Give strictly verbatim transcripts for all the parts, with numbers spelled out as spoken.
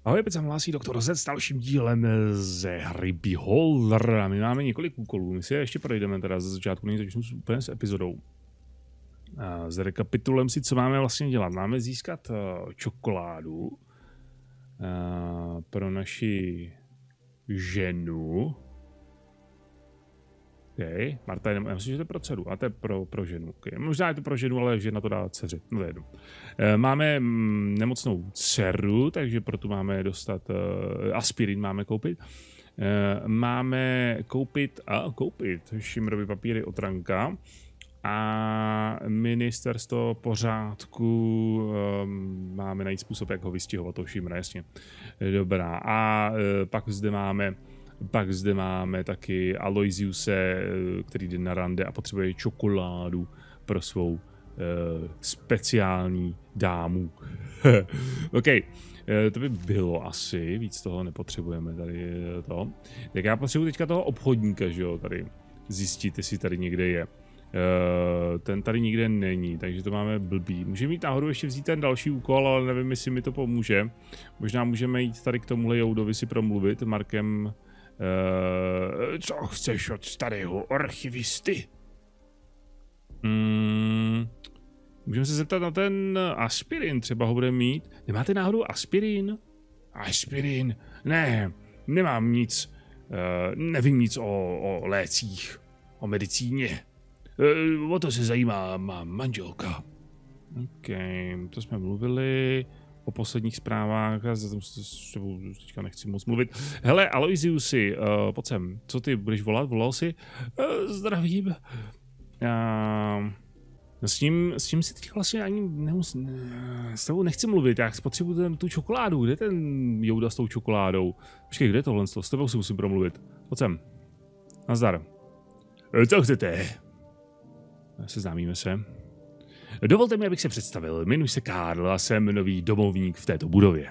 Ahoj, opět se hlásí doktor Z s dalším dílem ze hry Beholder. A my máme několik úkolů, my si je ještě projdeme teda ze začátku, než začnu úplně s epizodou. A zrekapitulujeme si, co máme vlastně dělat. Máme získat uh, čokoládu uh, pro naši ženu. Okay. Marta, já myslím, že to je pro dceru, a to je pro, pro ženu. Okay. Možná je to pro ženu, ale žena to dá dceři. No, to je jedno. E, máme mm, nemocnou dceru, takže proto máme dostat uh, aspirin, máme koupit. E, máme koupit a koupit šimrový papíry od Ranka a ministerstvo pořádku um, máme najít způsob, jak ho vystihovat, to šimra, jasně. Dobrá. A e, pak zde máme Pak zde máme taky Aloysiuse, který jde na rande a potřebuje čokoládu pro svou uh, speciální dámu. OK, uh, to by bylo asi, víc toho nepotřebujeme tady to. Tak já potřebuji teďka toho obchodníka, že jo, tady zjistit, jestli tady někde je. Uh, ten tady nikde není, takže to máme blbý. Můžeme mít náhodou ještě vzít ten další úkol, ale nevím, jestli mi to pomůže. Možná můžeme jít tady k tomuhle Joudovi si promluvit, Markem. Uh, co chceš od starého archivisty? Hmm, můžeme se zeptat na ten aspirin, třeba ho bude mít. Nemáte náhodou aspirin? Aspirin? Ne, nemám nic. Uh, nevím nic o, o lécích, o medicíně. Uh, o to se zajímá má manželka. OK, to jsme mluvili. O posledních zprávách, já s tebou teďka nechci moc mluvit. Hele, Aloysiusi, uh, pojď sem, co ty budeš volat? Volal jsi? Uh, zdravím. Uh, s tím, s tím si teď vlastně ani nemus, ne, s tebou nechci mluvit, já potřebuji tu čokoládu. Kde je ten Jouda s tou čokoládou? Počkej, kde je tohle? S tebou si musím promluvit. Pojď sem. Nazdar. Co chcete? Seznámíme se. Dovolte mi, abych se představil. Jmenuji se Karl a jsem nový domovník v této budově.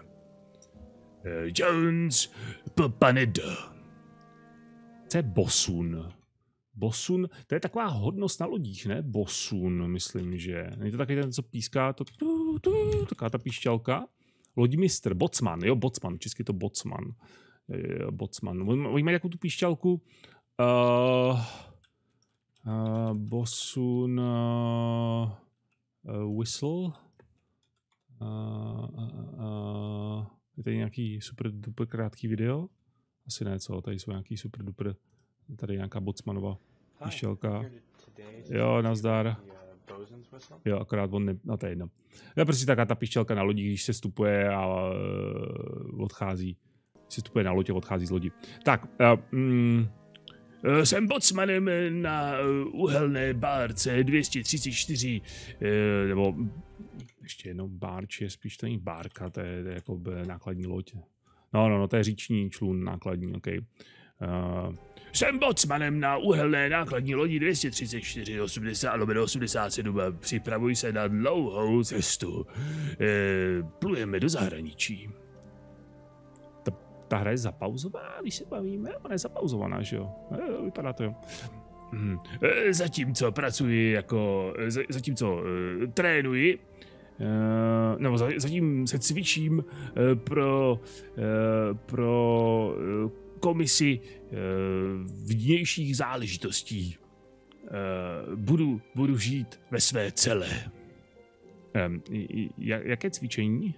Jones, pane D. Co je bosun? Bosun, to je taková hodnost na lodích, ne? Bosun, myslím, že. Není to takový ten, co píská, to, tu, tu, taková ta píšťalka? Lodimistr, bocman, jo, bocman, česky to bocman. Bocman. Oni mají jakou tu píšťalku? Uh, uh, bosun... Uh, Uh, whistle. Uh, uh, uh, je tady nějaký super duper krátký video? Asi ne, co? Tady jsou nějaký super duper. Tady je nějaká bocmanova píšťalka. Jo, nazdar. Jo, akorát on ne... No to je jedno. Je prostě taká ta píšťalka na lodi, když se stupuje a uh, odchází. Se stupuje na lodi a odchází z lodi. Tak, uh, mm, jsem bocmanem na uhelné bárce dvě stě třicet čtyři, nebo ještě jednou bárč je spíš to není bárka, to je, to je jako nákladní loď. No, no, no, to je říční člun nákladní, ok. Uh, jsem bocmanem na uhelné nákladní lodi dvě stě třicet čtyři osmdesát osmdesát sedm a připravuji se na dlouhou cestu. Uh, plujeme do zahraničí. Ta hra je zapauzovaná, když se bavíme, ona je zapauzovaná, že jo? E, vypadá to jo. Hmm. E, zatímco pracuji jako, zatímco uh, trénuji, uh, nebo zatím se cvičím uh, pro, uh, pro uh, komisi uh, vnějších záležitostí. Uh, budu, budu žít ve své celé. Um, jaké cvičení?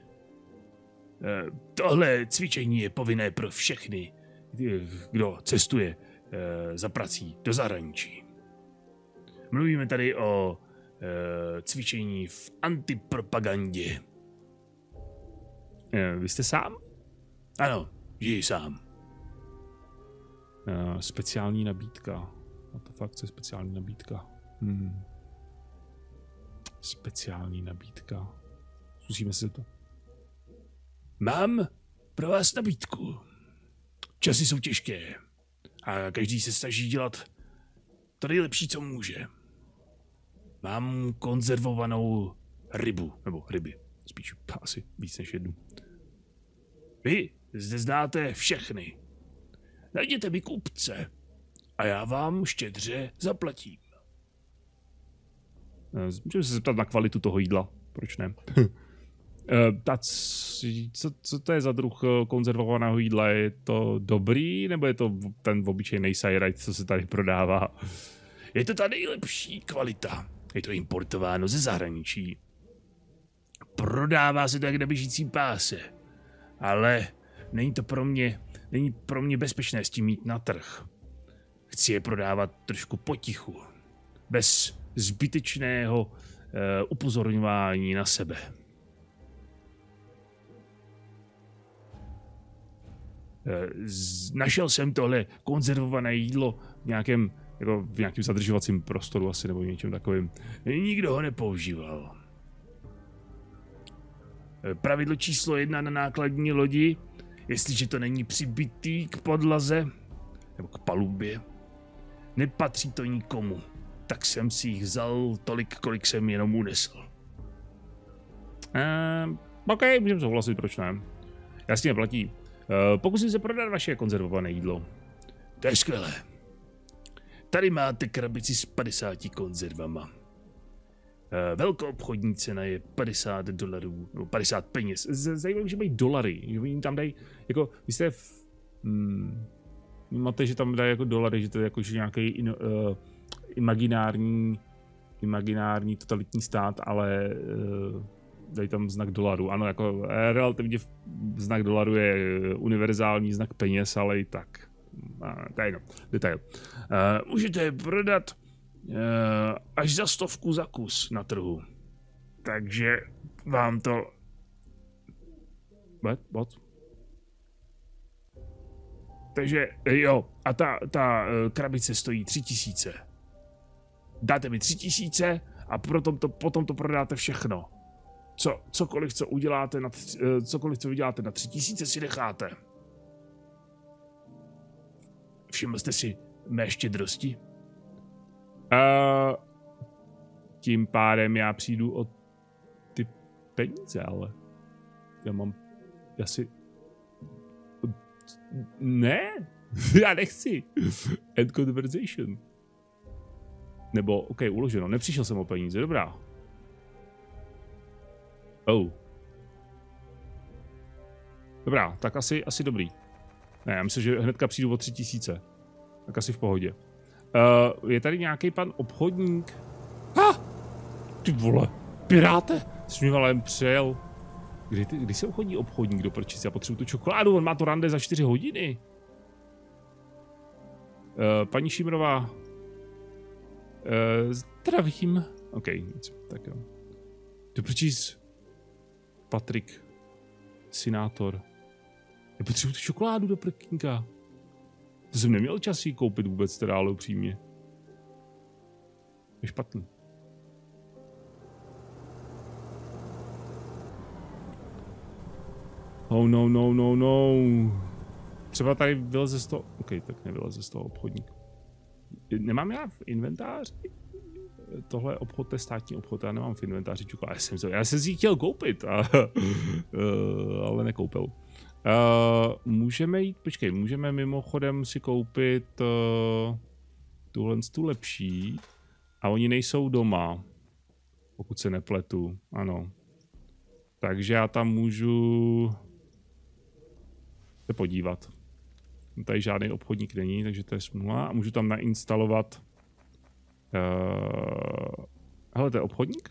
Tohle cvičení je povinné pro všechny, kdo cestuje za prací do zahraničí. Mluvíme tady o cvičení v antipropagandě. Vy jste sám? Ano, žiji sám. Speciální nabídka. A to fakt je speciální nabídka. Hmm. Speciální nabídka. Zkusíme si to. Mám pro vás nabídku. Časy jsou těžké a každý se snaží dělat to nejlepší, co může. Mám konzervovanou rybu, nebo ryby, spíš asi víc než jednu. Vy zde znáte všechny. Najděte mi kupce a já vám štědře zaplatím. Můžeme se zeptat na kvalitu toho jídla, proč ne? Uh, ta, co, co to je za druh konzervovaného jídla? Je to dobrý, nebo je to ten obyčejný sajrajt, co se tady prodává? Je to ta nejlepší kvalita. Je to importováno ze zahraničí. Prodává se to jak na běžícím páse. Ale není to pro mě, není pro mě bezpečné s tím mít na trh. Chci je prodávat trošku potichu. Bez zbytečného uh, upozorňování na sebe. Našel jsem tohle konzervované jídlo v nějakém, jako v nějakém zadržovacím prostoru asi nebo něčem takovým. Nikdo ho nepoužíval. Pravidlo číslo jedna na nákladní lodi, jestliže to není přibitý k podlaze nebo k palubě, nepatří to nikomu. Tak jsem si jich vzal tolik, kolik jsem jenom unesl. Ehm, OK, můžeme souhlasit, proč ne? Jasně, platí. Uh, pokusím se prodat vaše konzervované jídlo. To je skvělé. Tady máte krabici s padesáti konzervama. Uh, velkoobchodní cena je padesát dolarů, no padesát peněz. Zajímavé, že mají dolary, že oni tam dají, jako, vy jste v, hmm, máte, že tam dají jako dolary, že to je jako že nějaký in, uh, imaginární, imaginární totalitní stát, ale uh, dají tam znak dolaru. Ano, jako relativně znak dolaru je univerzální znak peněz, ale i tak. To je jenom detail. Uh, můžete je prodat uh, až za stovku za kus na trhu. Takže vám to... What? What? Takže jo, a ta, ta uh, krabice stojí tři tisíce. Dáte mi tři tisíce a potom to, potom to prodáte všechno. Co, cokoliv, co uděláte na, uh, cokoliv, co uděláte na tři tisíce, si necháte. Všiml jste si mé štědrosti? Uh, tím pádem já přijdu o ty peníze, ale já mám, já si, ne, já nechci. End conversation. Nebo, ok, uloženo, nepřišel jsem o peníze, dobrá. Oh. Dobrá, tak asi, asi dobrý. Ne, já myslím, že hnedka přijdu o tři tisíce. Tak asi v pohodě. Uh, je tady nějaký pan obchodník? Ha! Ah, ty vole, piráte! Jsi mě valem přijel. Kdy, ty, kdy se obchodí obchodník do prčic? Já potřebuji tu čokoládu, on má to rande za čtyři hodiny. Uh, paní Šimrová. Uh, zdravím. OK, nic, tak jo. Do prčic. Patrik. Senátor. Já potřebuji tu čokoládu do prkníka. To jsem neměl čas jí koupit vůbec, teda, ale upřímně. Je špatný. Oh no, no, no, no. Třeba tady vyleze z toho... OK, tak nevyleze z toho obchodník. Nemám já v inventáři? Tohle obchod, to je státní obchod, já nemám v inventáři čokoládu. Já jsem, já jsem si ji chtěl koupit, a, ale nekoupil. Uh, můžeme jít, počkej, můžeme mimochodem si koupit uh, tuhle tu lepší a oni nejsou doma, pokud se nepletu, ano. Takže já tam můžu se podívat. Tady žádný obchodník není, takže to je smůla a můžu tam nainstalovat. Uh, hele, to je obchodník?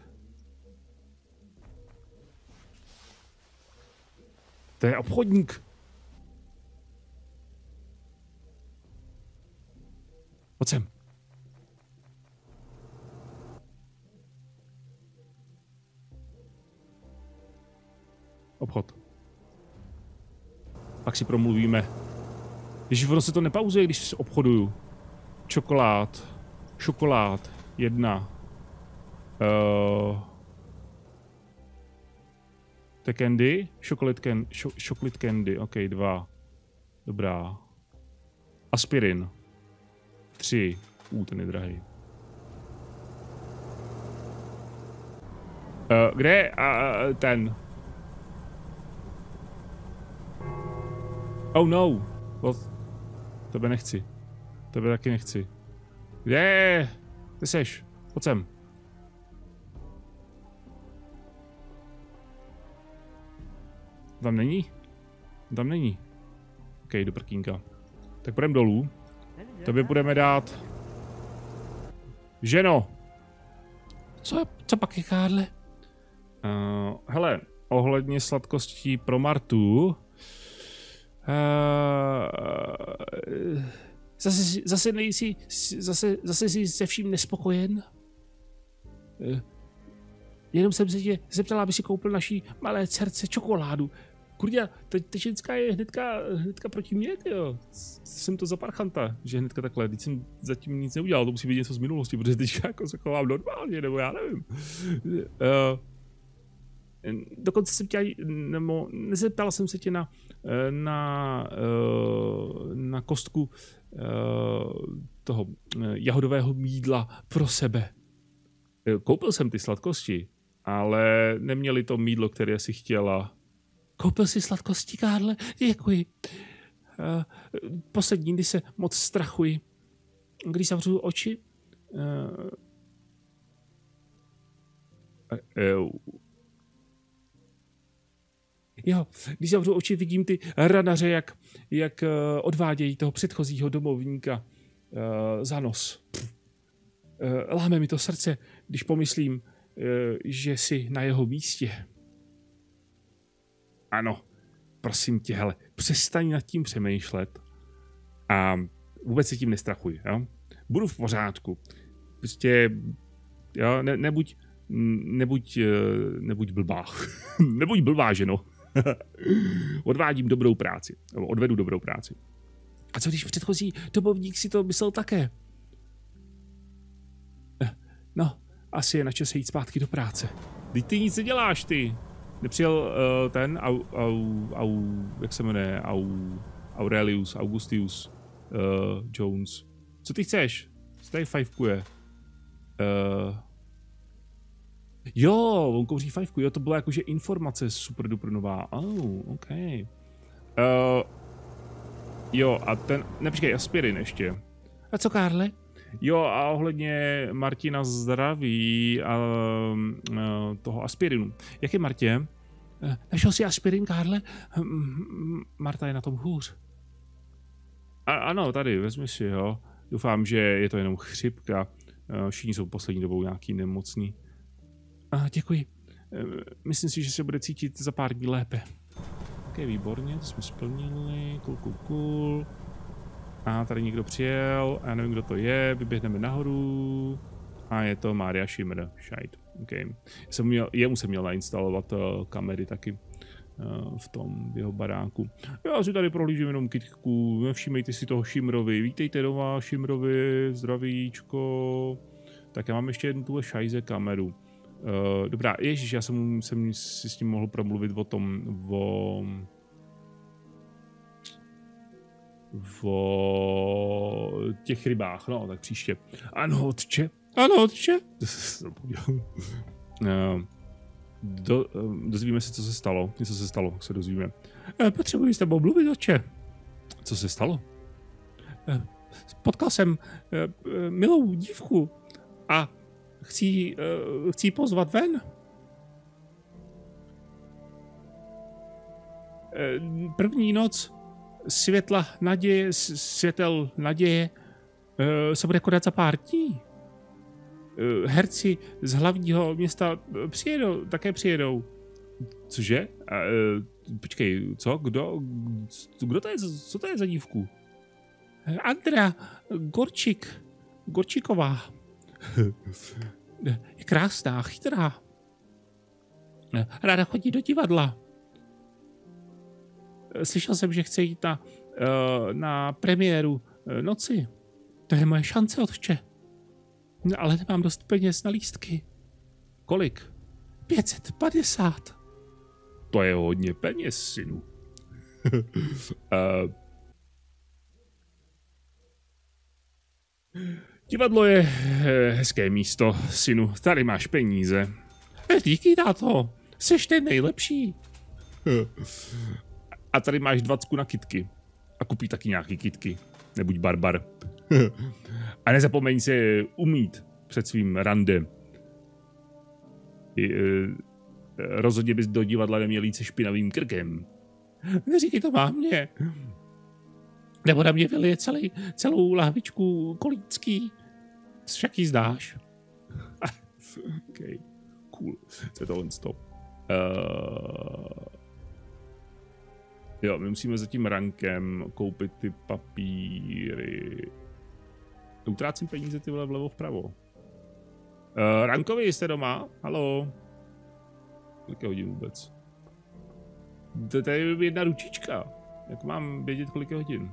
To je obchodník. Pojď sem. Obchod. Pak si promluvíme. Ježiš, ono se to nepauzuje, když se obchoduju. Čokolád. Šokolád. Jedna. Uh, to je candy? Chocolate, can, šo, chocolate candy. OK, dva. Dobrá. Aspirin. Tři. Uh, ten je drahý. Uh, kde je uh, ten? Oh no. What? Tebe nechci. Tebe taky nechci. Kde je? Ty seš? Pojď sem. Tam není? Tam není. OK, do prkínka. Tak půjdeme dolů. Tobě budeme dát... Ženo! Co, co pak je, Karle? Uh, hele, ohledně sladkostí pro Martu... Uh, Zase, zase nejsi, zase, zase jsi se vším nespokojen? Uh, jenom jsem se tě zeptala, aby si koupil naší malé dcerce čokoládu. Kurďa, ta, ta ženská je hnedka, hnedka proti mně, jo. Jsem to za parchanta, že hnedka takhle, teď jsem zatím nic neudělal, to musí být něco z minulosti, protože teď jako se chovám normálně, nebo já nevím. Uh, dokonce jsem tě, nebo nezeptal jsem se tě na, na, uh, na kostku uh, toho jahodového mýdla pro sebe. Koupil jsem ty sladkosti, ale neměli to mýdlo, které si chtěla. Koupil jsi sladkosti, Karle? Děkuji. Uh, poslední dny se moc strachuji. Když zavřu oči... Uh... Uh, Jo, když zavřu oči, vidím ty ranaře, jak, jak uh, odvádějí toho předchozího domovníka uh, za nos. Uh, láme mi to srdce, když pomyslím, uh, že jsi na jeho místě. Ano, prosím tě, hele, přestaň nad tím přemýšlet a vůbec se tím nestrachuj, jo? Budu v pořádku. Prostě, jo, ne, nebuď, nebuď, nebuď blbá. Nebuď blbá, ženo. Odvádím dobrou práci, odvedu dobrou práci. A co když předchozí domovník si to myslel také? No, asi je na čase jít zpátky do práce. Teď ty nic neděláš, ty. Nepřijel uh, ten, au, au, au, jak se jmenuje, au, Aurelius, Augustus uh, Jones. Co ty chceš? Co tady fajfkuje? Uh, jo, on kouří fajfku, jo, to byla jakože informace super duper nová. Oh, OK. Uh, jo, a ten, nepříkej, aspirin ještě. A co, Karle? Jo, a ohledně Martina zdraví a uh, toho aspirinu. Jak je Martě? Našel jsi aspirin, Karle? Marta je na tom hůř. A, ano, tady, vezmi si, jo. Doufám, že je to jenom chřipka. Všichni jsou poslední dobou nějaký nemocní. A, děkuji. Myslím si, že se bude cítit za pár dní lépe. Ok, výborně, to jsme splnili. Cool, cool, cool. A tady někdo přijel, já nevím, kdo to je, vyběhneme nahoru. A je to Mária Schimmer, šajt. Okay. Jsem měl, jemu jsem měl nainstalovat uh, kamery taky uh, v tom v jeho baráku. Já si tady prohlížím jenom kytku, nevšímejte si toho Schimmerovi, vítejte doma Schimmerovi, zdravíčko. Tak já mám ještě jednu tuhle šajze kameru. Uh, dobrá, ježiš, já jsem, jsem si s ním mohl promluvit o tom, o... o těch rybách, no, tak příště. Ano, otče. Ano, otče. Do, dozvíme se, co se stalo. Něco se stalo, jak se dozvíme. Potřebuji s tebou mluvit, otče. Co se stalo? Potkal jsem milou dívku a chci, chci ji pozvat ven. První noc světla naděje, světel naděje se bude konat za pár dní. Herci z hlavního města přijedou, také přijedou. Cože? Uh, počkej, co? Kdo? Kdo to je? Co to je za dívku? Andrea Gorčík. Gorčíková. Je krásná, chytrá. Ráda chodí do divadla. Slyšel jsem, že chce jít na, na premiéru Noci. To je moje šance, otče. Ale nemám dost peněz na lístky. Kolik? pět set padesát. To je hodně peněz, synu. uh, divadlo je hezké místo, synu. Tady máš peníze. Díky, táto. Jseš ten nejlepší. A tady máš dvacku na kytky. A kupí taky nějaký kytky. Nebuď barbar. A nezapomeň se umýt před svým randem. rozhodně bys do divadla neměl jít se špinavým krkem. Neříkej to mámě. Nebo na mě vylije celý, celou lahvičku kolícký. Však ji zdáš. OK, cool. Co je tohle stop? Uh... Jo, my musíme za tím rankem koupit ty papíry. Utrácím peníze ty vole vlevo vpravo. Uh, Rankovi, jste doma? Haló? Kolik je hodin vůbec? To je jedna ručička. Jak mám vědět, kolik je hodin?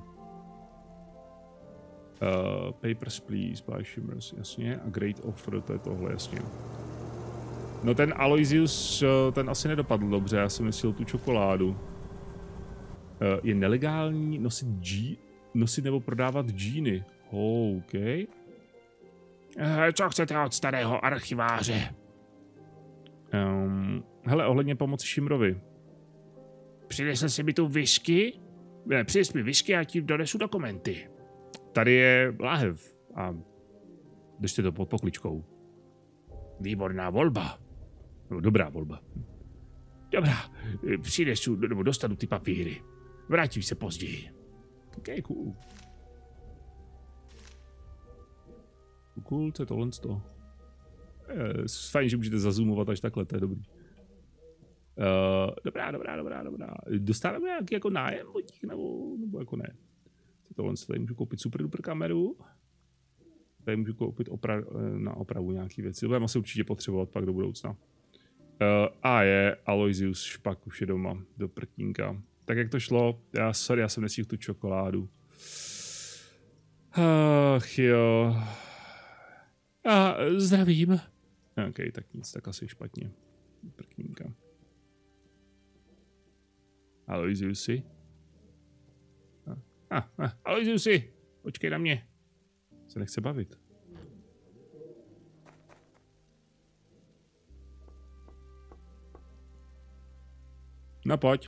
Uh, papers, please, buy shimmers, jasně. A great offer, to je tohle, jasně. No ten Aloysius, ten asi nedopadl dobře, já jsem myslel tu čokoládu. Uh, je nelegální nosit, dží, nosit nebo prodávat džíny. Oh, OK. Uh, co chcete od starého archiváře? Um, hele, ohledně pomoci Šimrovi. Přinesl jsi mi tu whisky? Ne, přines mi whisky a ti donesu dokumenty. Tady je láhev a držte to pod pokličkou. Výborná volba. No, dobrá volba. Dobrá, přinesu, nebo dostanu ty papíry. Vrátím se později. OK, cool. Cool, co je tohle z toho? Fajn, že můžete zazoomovat až takhle, to je dobrý. Uh, dobrá, dobrá, dobrá, dobrá. Dostáváme nějaký jako nájem od nich, nebo, nebo jako ne? Tohle tady můžu koupit super duper kameru. Tady můžu koupit opra na opravu nějaký věci. To budeme asi určitě potřebovat pak do budoucna. Uh, a je, Aloysius špak už je doma, do prkínka. Tak jak to šlo? Já, sorry, já jsem nestihl tu čokoládu. Ach jo. A zdravím. OK, tak nic, tak asi špatně. Prkínka. Aloysiusi? Ah, ah, Aloysiusi, počkej na mě. Se nechce bavit. No pojď.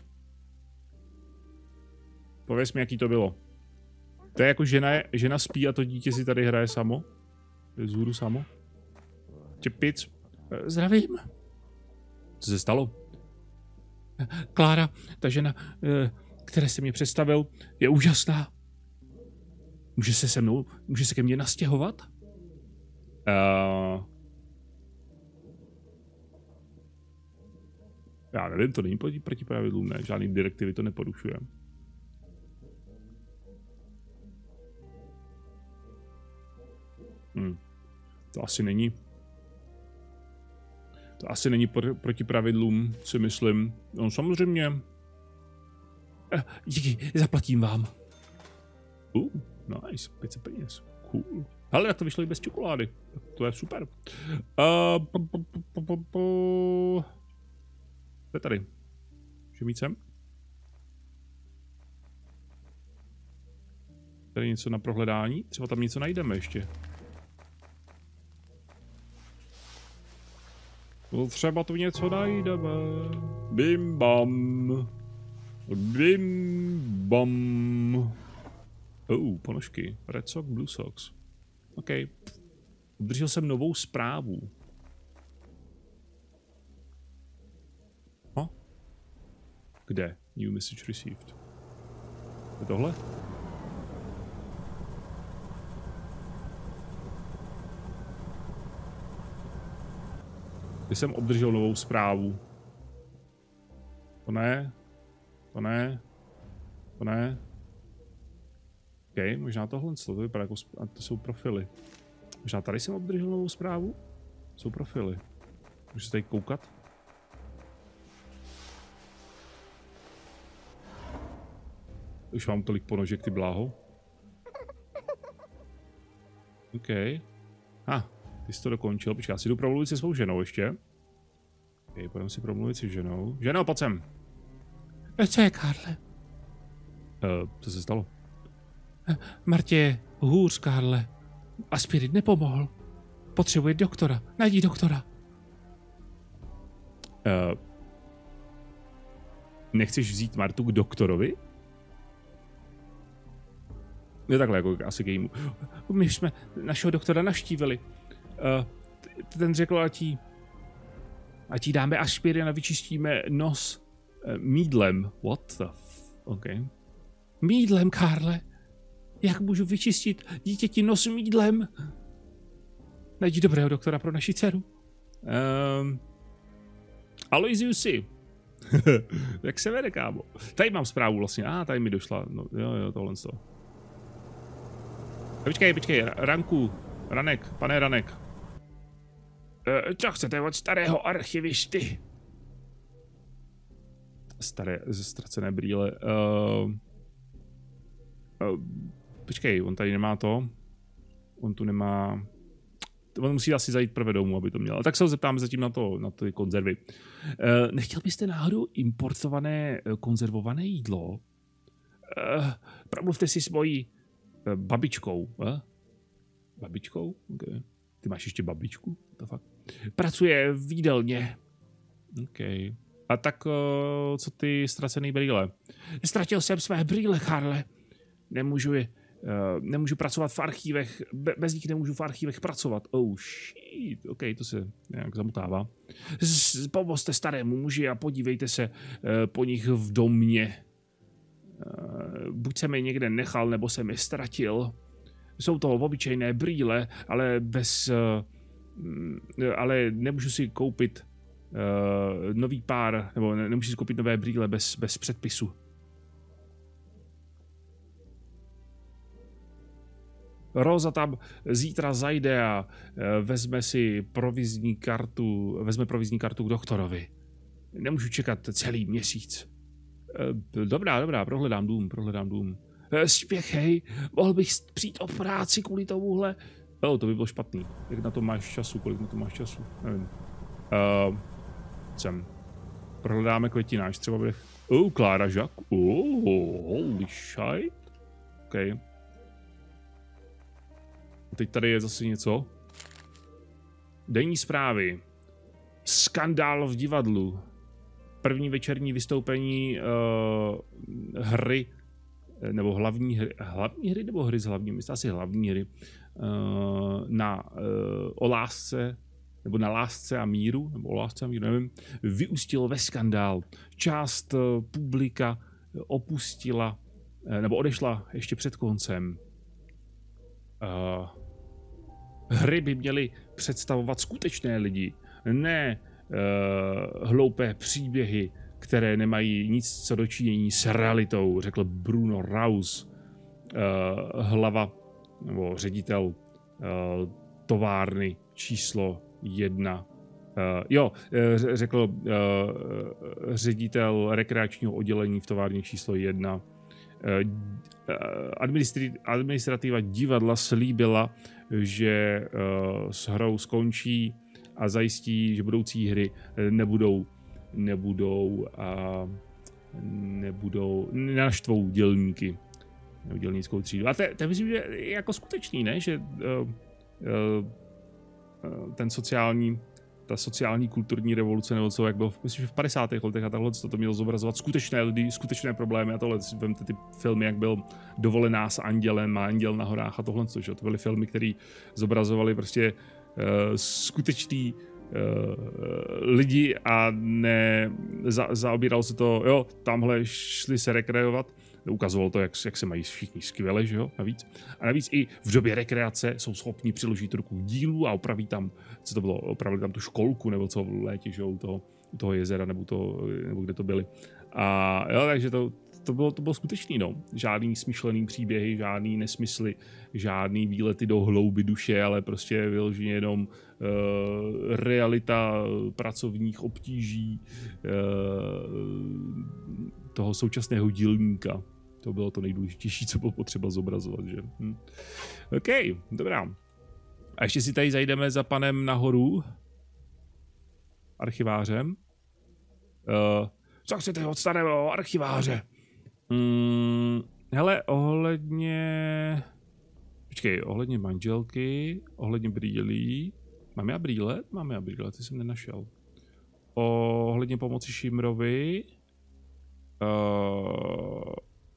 Pověz mi, jaký to bylo. To je jako žena, žena spí a to dítě si tady hraje samo? To je vzhůru samo? Čepic. Zdravím. Co se stalo? Klára, ta žena, které se mě představil, je úžasná. Může se se mnou, může se ke mně nastěhovat? Uh, já nevím, to není proti, proti pravidlům, ne, žádný direktivy to neporušuje. Hm. To asi není. To asi není pro, proti pravidlům, si myslím. No samozřejmě. Eh, díky, zaplatím vám. Uh, nice, pět set peněz. Cool. Hele, to vyšlo i bez čokolády. To je super. Uh, po, po, po, po, po. To je tady. Můžeme jít sem? Tady něco na prohledání? Třeba tam něco najdeme ještě. No, třeba tu něco najdeme. Bim bam. Bim bam. Oh, ponožky. Red Sox, Blue Sox. OK. Obdržel jsem novou zprávu. Ho? Kde? New message received. Je tohle? Když jsem obdržel novou zprávu. To ne. To ne. To ne. OK, možná tohle, to vypadá jako, a to jsou profily. Možná tady jsem obdržel novou zprávu? Jsou profily. Můžu se tady koukat? Už mám tolik ponožek, ty bláho. OK. Ah, ty jsi to dokončil. Počkej, já si jdu promluvit se svou ženou ještě. OK, půjdeme si promluvit se ženou. Ženo, pojď sem. Co je, Karle? Uh, co se stalo? Martě je hůř, Karle. Aspirin nepomohl. Potřebuje doktora. Najdi doktora. Uh, nechceš vzít Martu k doktorovi? Je takhle, jako asi k jejímu. My jsme našeho doktora navštívili. Uh, ten řekl, ať jí A ti dáme aspirin a vyčistíme nos uh, mídlem. What the f... OK. Mídlem, Karle. Jak můžu vyčistit dítěti nos mídlem? Najdi dobrého doktora pro naši dceru. Um, Aloysiusi. Jak se vede, kámo? Tady mám zprávu vlastně. A, ah, tady mi došla. No, jo, jo, tohle z toho. Počkej, počkej, Ranku. Ranek, pane Ranek. E, co chcete od starého archivisty? Staré, ztracené brýle. Uh, uh, počkej, on tady nemá to. On tu nemá... On musí asi zajít prvé domů, aby to měl. Tak se ho zeptáme zatím na to, na ty konzervy. Uh, nechtěl byste náhodou importované konzervované jídlo? Uh, promluvte si s mojí uh, babičkou. Uh? Babičkou? Okay. Ty máš ještě babičku? To fakt. Pracuje v jídelně. OK. A tak uh, co ty ztracený brýle? Ztratil jsem své brýle, Karle. Nemůžu je... Uh, nemůžu pracovat v archívech, Be bez nich nemůžu v archívech pracovat. Oh shit, ok, to se nějak zamutává. Z pomozte starému muži a podívejte se uh, po nich v domě. Uh, buď jsem je někde nechal, nebo jsem je ztratil. Jsou to obyčejné brýle, ale bez... Uh, ale nemůžu si koupit uh, nový pár, nebo ne, nemůžu si koupit nové brýle bez, bez předpisu. Rosa tam zítra zajde a vezme si provizní kartu, vezme provizní kartu k doktorovi. Nemůžu čekat celý měsíc. Dobrá, dobrá, prohledám dům, prohledám dům. Spěchej, mohl bych přijít o práci kvůli tomuhle? Oh, to by bylo špatný. Jak na to máš času, kolik na to máš času? Nevím. Uh, sem. Prohledáme květináč, třeba bude... Oh, Klára Žak. Oh, holy shit. OK. Teď tady je zase něco. Denní zprávy. Skandál v divadlu. První večerní vystoupení uh, hry, nebo hlavní hry, hlavní hry nebo hry s hlavním, myslím asi hlavní hry, uh, na, uh, o lásce, nebo na lásce a míru, nebo o lásce a míru, nevím, vyústilo ve skandál. Část uh, publika opustila, uh, nebo odešla ještě před koncem. Uh, hry by měly představovat skutečné lidi, ne uh, hloupé příběhy, které nemají nic co dočinění s realitou, řekl Bruno Raus, uh, hlava nebo ředitel uh, továrny číslo jedna. Uh, jo, uh, řekl uh, ředitel rekreačního oddělení v továrně číslo jedna. Uh, Administrativa divadla slíbila, že uh, s hrou skončí a zajistí, že budoucí hry nebudou nebudou a nebudou naštvou dělníky, nebo dělnickou třídu. A to, to myslím, že je jako skutečný, ne? Že uh, uh, ten sociální ta sociální kulturní revoluce, nebo co, jak bylo, myslím, že v padesátých letech a takhle to mělo zobrazovat skutečné lidi, skutečné problémy a tohle, vemte ty filmy, jak byl Dovolená s andělem a Anděl na horách a tohle, že? To byly filmy, které zobrazovaly prostě uh, skutečný uh, lidi a ne, za, zaobíral se to, jo, tamhle šli se rekreovat, ukazovalo to, jak, jak se mají všichni skvěle, že jo, navíc. A navíc i v době rekreace jsou schopni přiložit ruku k dílu a opraví tam, co to bylo, opravili tam tu školku, nebo co v létě, že jo, u toho, u toho jezera, nebo, to, nebo kde to byly. A jo, takže to, to, bylo, to bylo skutečný, no. Žádný smyšlený příběhy, žádný nesmysly, žádný výlety do hlouby duše, ale prostě vyloženě jenom uh, realita pracovních obtíží uh, toho současného dílníka. To bylo to nejdůležitější, co bylo potřeba zobrazovat, že? Hm. OK, dobrá. A ještě si tady zajdeme za panem nahoru. Archivářem. Uh, co chcete od starého archiváře? Hmm, hele, ohledně... Počkej, ohledně manželky, ohledně brýlí. Mám já brýle? Mám já brýle, ty jsem nenašel. Ohledně pomoci Šimrovi. Uh...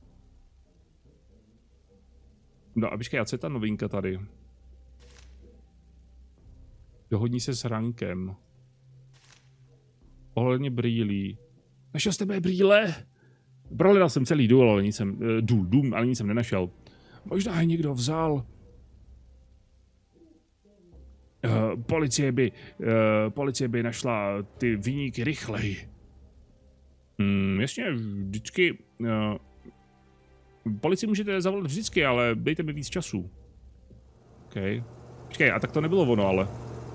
No a počkej, a co je ta novinka tady? Dohodni se s Rankem. ohledně brýlí. Našel jste mé brýle? Prohledal jsem celý důl, ale nic jsem, důl, dům, ale nic jsem nenašel. Možná je někdo vzal. Uh, policie by, uh, policie by našla ty viníky rychleji. Hmm, jasně, vždycky... Uh, policii můžete zavolat vždycky, ale dejte mi víc času. OK. Počkej, a tak to nebylo ono, ale...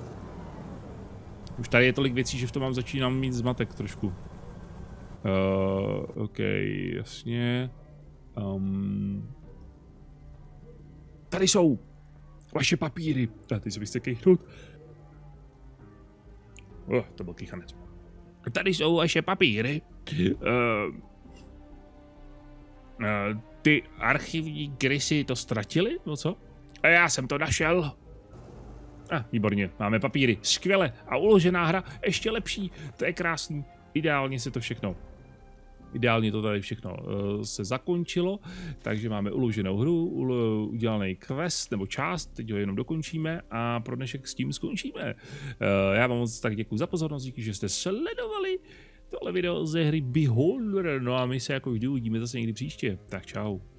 Už tady je tolik věcí, že v tom mám začínám mít zmatek trošku. Uh, OK, jasně. Um... Tady jsou vaše papíry. A teď se bych chce kejchnout. Oh, to byl kýchanec. Tady jsou vaše papíry. Uh, uh, ty archivní krysy to ztratili, no co? A já jsem to našel. A ah, výborně, máme papíry. Skvěle. A uložená hra ještě lepší. To je krásný. Ideálně se to všechno. Ideálně to tady všechno uh, se zakončilo, takže máme uloženou hru, uh, udělaný quest nebo část, teď ho jenom dokončíme a pro dnešek s tím skončíme. Uh, já vám moc tak děkuji za pozornost, díky, že jste sledovali tohle video ze hry Beholder, no a my se jako vždy uvidíme zase někdy příště. Tak čau.